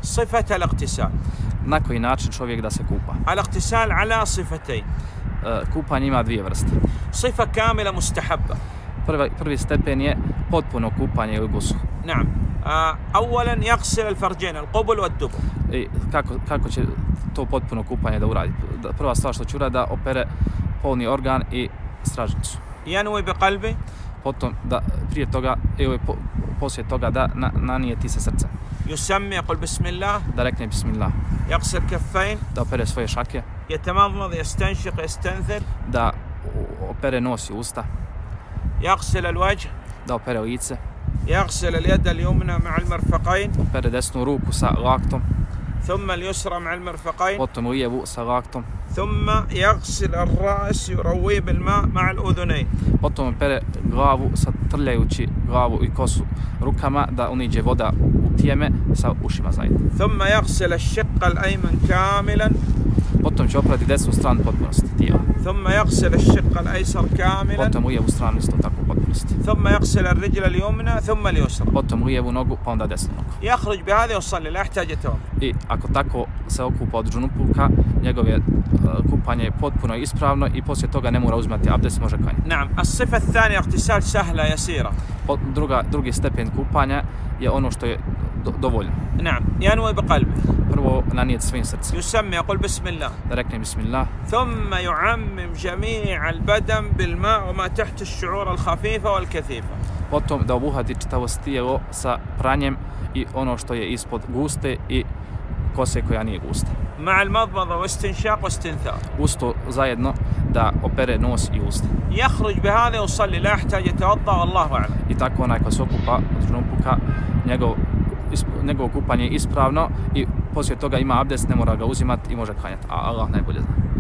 صفة الاغتسال. Na koji način čovjek da se kupa? الاغتسال على صفتين. Kupanje ima dvije vrste. صفة كاملة مستحبة. Prvi stepen je potpuno kupanje ili gusul. نعم. أولا يغسل الفرجين القبل والدبر. I kako će to potpuno kupanje da uradi? Prva stvar što će uradi da opere polni organ i stražnicu. ينوي بقلبه. Potom da prije toga ili poslije toga da nanijeti se srce. يسمي يقول بسم الله. Da rekne bismillah. يغسل كفين. Da opere svoje šake. يتمضمض يستنشق يستنثر. Da opere nos i usta. يغسل الوجه. Da opere lice. يغسل اليد اليمنى مع المرفقين. Opere desnu ruku sa laktom. ثم اليسرى مع المرفقين. Potom lijevu sa laktom. ثم يغسل الرأس يرويه بالماء مع الأذنين. Potom opere glavu trljajući glavu i kosu rukama da uniđe voda u tijeme sa ušima zajedno. ثم يغسل الشق الأيمن كاملا. Potom će oprati desnu stranu potpunosti tijela. ثم يغسل الشق الأيسر كاملا. Potom lijevu stranu isto tako potpunosti. ثم يغسل الرجل اليمنى ثم اليسرى. Potom lijevu nogu pa onda desnu nogu. يخرج بهذا ويصلي لا يحتاج يتوضأ. I ako tako se okupa od džunupuka, njegove kupanje je potpuno ispravno i poslije toga ne mora uzimati abdest, može klanjati. نعم. الصفة الثانية اغتسال سهلة يسيرة. Drugi stepen kupanja je ono što je dovoljno. نعم. ينوي بقلبه. Prvo nanijeti svojim srcem. يسمي يقول بسم الله. Da rekne bismillah. ثم يعمم جميع البدن بالماء وما تحت الشعور الخفيفة والكثيفة. Potom da obuhvati čitavo tijelo sa pranjem i ono što je ispod guste i kose koja nije gusta. مع المضمضة واستنشاق واستنثار. Usto zajedno da opere nos i usta. يخرج بهذا ويصلي لا يحتاج يتوضأ والله أعلم. I tako onaj ko se okupa od džunupuka, njegovo kupanje je ispravno i poslije toga ima abdest, ne mora ga uzimati i može klanjati, a Allah najbolje zna.